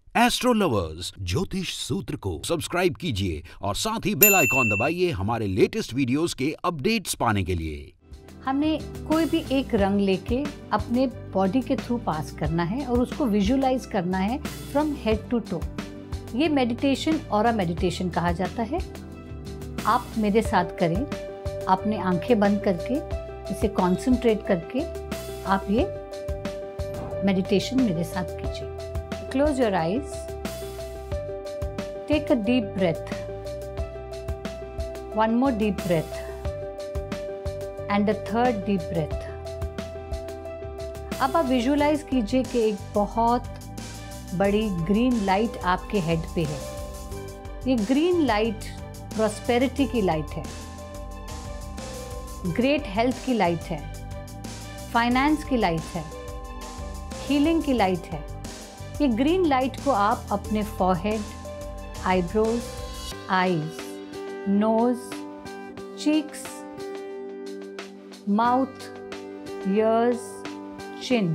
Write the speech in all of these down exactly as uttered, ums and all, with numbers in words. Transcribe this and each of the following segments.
Astro lovers, ज्योतिष सूत्र को सब्सक्राइब कीजिए और साथ ही बेल आइकॉन दबाइए हमारे लेटेस्ट वीडियोस के अपडेट्स पाने के लिए। हमने कोई भी एक रंग लेके अपने बॉडी के थ्रू पास करना है और उसको विजुलाइज करना है फ्रॉम हेड टू टो। ये मेडिटेशन ऑरा मेडिटेशन कहा जाता है। आप मेरे साथ करें, अपने आंखें बंद करके इसे कंसंट्रेट करके आप ये मेडिटेशन मेरे साथ कीजिए। Close your eyes. Take a deep breath. One more deep breath. And a third deep breath. अब आप विजुलाइज कीजिए कि एक बहुत बड़ी ग्रीन लाइट आपके हेड पे है। ये ग्रीन लाइट प्रॉस्पेरिटी की लाइट है, ग्रेट हेल्थ की लाइट है, फाइनेंस की लाइट है, हीलिंग की लाइट है। ये ग्रीन लाइट को आप अपने forehead, eyebrows, eyes, nose, cheeks, mouth, ears, chin,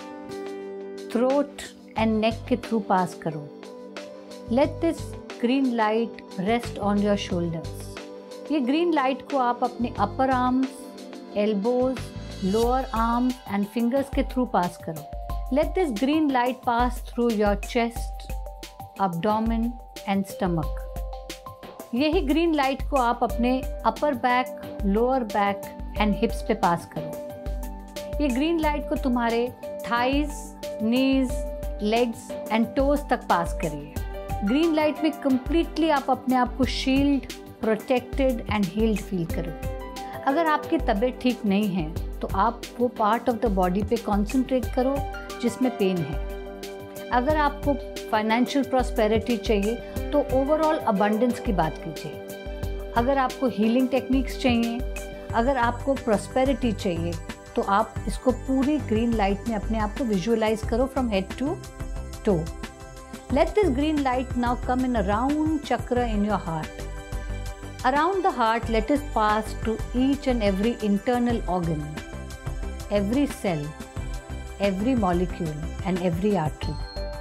throat and neck के थ्रू पास करो। Let this green light rest on your shoulders. ये ग्रीन लाइट को आप अपने upper arms, elbows, lower arms and fingers के थ्रू पास करो। Let this green light pass through your chest, abdomen and stomach. यही green light को आप अपने upper back, lower back and hips पे पास करो। ये ग्रीन लाइट को तुम्हारे thighs, knees, legs and toes तक पास करिए। ग्रीन लाइट में कंप्लीटली आप अपने आप को shield, protected and healed feel करो। अगर आपकी तबीयत ठीक नहीं है तो आप वो पार्ट ऑफ द बॉडी पे कॉन्सेंट्रेट करो जिसमें पेन है। अगर आपको फाइनेंशियल प्रॉस्पेरिटी चाहिए तो ओवरऑल अबंडेंस की बात कीजिए। अगर आपको हीलिंग टेक्निक्स चाहिए, अगर आपको प्रॉस्पेरिटी चाहिए तो आप इसको पूरी ग्रीन लाइट में अपने आप को विजुअलाइज करो from head to toe. Let this green light now come in a round chakra in your heart. Around the heart, let it pass to each and every internal organ, every cell, every molecule and every artery.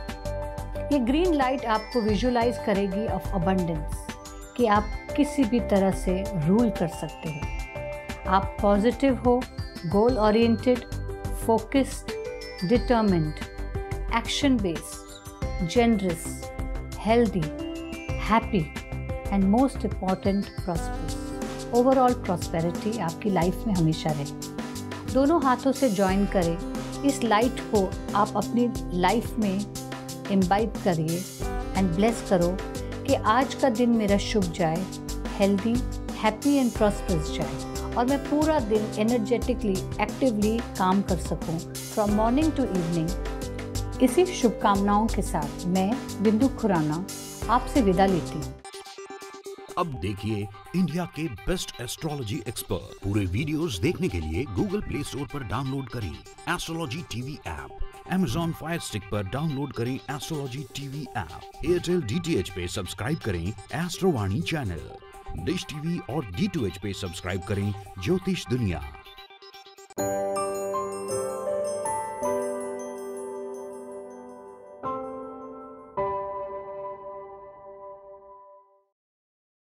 ये green light आपको visualize करेगी of abundance कि आप किसी भी तरह से rule कर सकते हो। आप पॉजिटिव हो, goal oriented, focused, determined, action based, generous, healthy, happy and most important prosperous. Overall prosperity आपकी लाइफ में हमेशा रहे। दोनों हाथों से ज्वाइन करें। इस लाइट को आप अपनी लाइफ में इम्बाइब करिए एंड ब्लेस करो कि आज का दिन मेरा शुभ जाए, हेल्दी, हैप्पी एंड प्रॉस्परस जाए और मैं पूरा दिन एनर्जेटिकली, एक्टिवली काम कर सकूं फ्रॉम मॉर्निंग टू इवनिंग। इसी शुभकामनाओं के साथ मैं बिंदु खुराना आपसे विदा लेती हूँ। अब देखिए इंडिया के बेस्ट एस्ट्रोलॉजी एक्सपर्ट। पूरे वीडियोस देखने के लिए गूगल प्ले स्टोर पर डाउनलोड करें astrology TV app. Amazon fire stick पर डाउनलोड करें astrology TV app. Airtel D T H पे सब्सक्राइब करें एस्ट्रोवाणी चैनल। डिश टीवी और डी टू एच पे सब्सक्राइब करें ज्योतिष दुनिया।